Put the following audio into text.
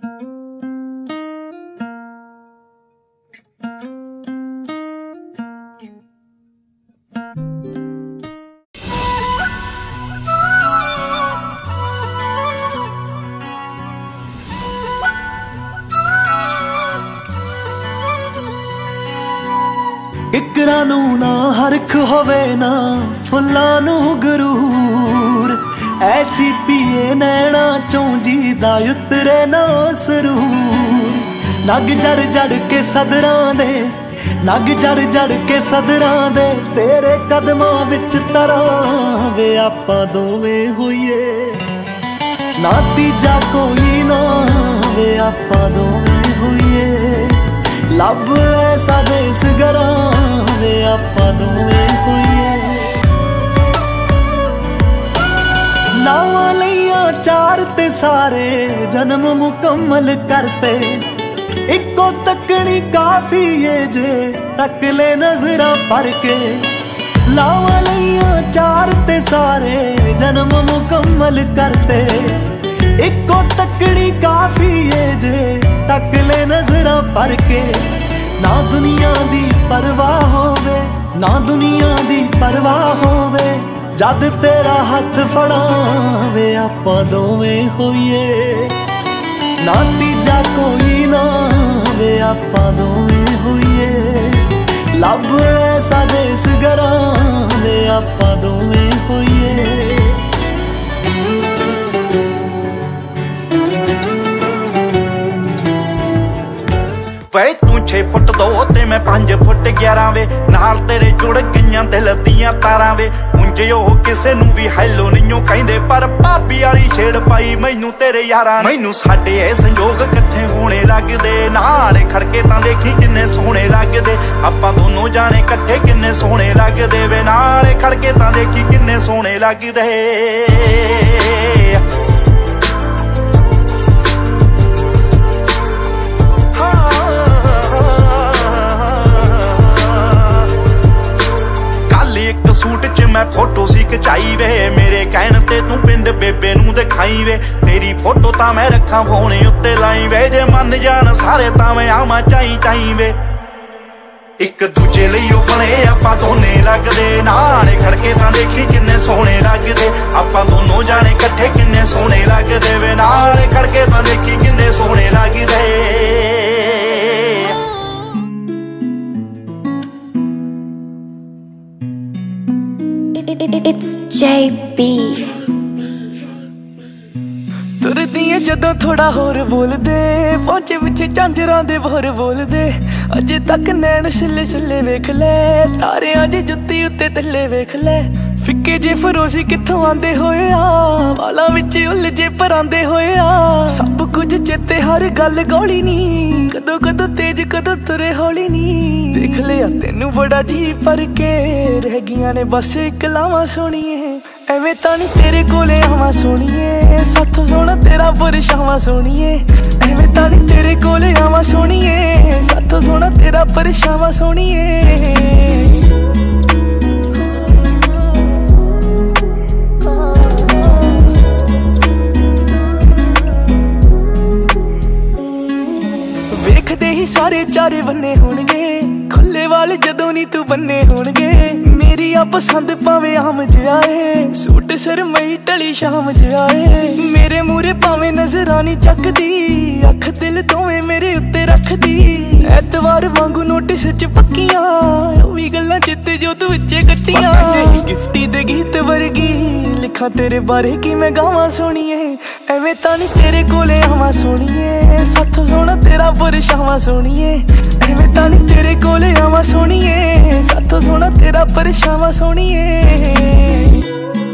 किकरां नूं ना हरख होवे ना फुल्लां नूं गरूर, ऐसी पिए नैना चों जी दा उतरे ना सरूर। नग जड़ जड़ के सदरां दे, नग जड़ जड़ के सदरां दे, तेरे कदमां विच तरां वे आपां दोवें होइए ना तीजा कोई ना, वे आपां दोवें होइए लब ऐसा देस गरां वे आपां दोवें होइए। लावां लईआं चार ते सारे जन्म मुकम्मल करते, इक्को तकनी काफी है जे तक ले नजरां भर के। लावां लईआं चार ते सारे जन्म मुकम्मल करते, इक्को तकनी काफी है जे तक ले नजरां भर के। ना दुनिया दी परवाह होवे, ना दुनिया दी परवाह होवे, जद तेरा हथ फड़ावे आपां दोवें होइए ना तीजा कोई ना, वे आपां दोवें होइए लब ऐसा देस गरां वे आपां दोवें होइए। वे तू 6 फुट 2 ते मैं 5 फुट 11 वे, नाल तेरे जुड़ गईयां दिल दियां तारां वे। उंज ओह किसे नूं भी हैलो नहीं कहिंदे, पर भाभी वाली छेड़ पाई मैनू तेरे यारां। मैनू साडे ए संजोग इकट्ठे होने लगदे, नाले खड़के तां देखी किन्ने सोहणे लगदे। आपां दोनों जाने इकट्ठे किन्ने सोहणे लगदे वे, नाले खड़के तां देखी किन्ने सोहणे लगदे। सूट च मैं फोटो सी खचाई वे, मेरे कहण ते तू पिंड बेबे नूं दिखाई वे। तेरी फोटो तां मैं रखा फोने उत्ते लाई वे, जे मन जान सारे तां मैं आवां चाई चाई वे। एक दूजे लई ओ बणे आपां दोने लगदे, नाले खड़के तां देखी किन्ने सोहणे लगदे। आपां दोनों जाने इकट्ठे किन्ने सोहणे लगदे वे, नाले खड़के तां देखी किन्ने सोहणे लगदे। It's JB। तुरदियां जदों थोड़ा होर बोल दे, पहुंचे पिछे झांजरां दे बोर बोल दे। अजे तक नैन सिले सिले वेख ले, तारे अजे जुत्ती उत्ते थल्ले वेख ले। फिक्के जे फरोशी कित्थों आंदे होए आ, वालां विच उलझे परांदे होए आ। सब कुछ चेते हर गल गौली नी, कदों कदों तेज कदों तुरे हौली नी। देख लिया तेनू बड़ा जी पर के, रह गियां ने बस कलावां सोहणीए। एवें तां नी तेरे कोले आवां सोहणीए, साथों सोहना तेरा परछावां सोहणीए। एवें तां नी तेरे कोले आवां सोहणीए, साथों सोहना तेरा परछावां सोहणीए। वेखदे ही सारे चारे बन्ने होणगे, खुले वाल जदों नी तू बन्ने होणगे। मेरी आ पसंद भावें आम जिहा ऐ, सूट सरमई ढली शाम जिहा ऐ। मेरे मूहरे भावें नजरां नी चकदी, अख दिल दोवें मेरे उत्ते रखदी। ऐतवार वांगू नोटिस च पक्कियां, ओह वी गल्लां चित्ते जो तू विचे कट्टियां। गिफ्टी दे गीत वर्गी लिखां तेरे बारे कि मैं गावां सोहणीए। एवें तां नी तेरे कोले आवां सोहणीए, साथों सोहना तेरा परछावां सोहणीए। एवें तां नी तेरे कोले आवां सोहणीए, साथों सोहना तेरा परछावां सोहणीए।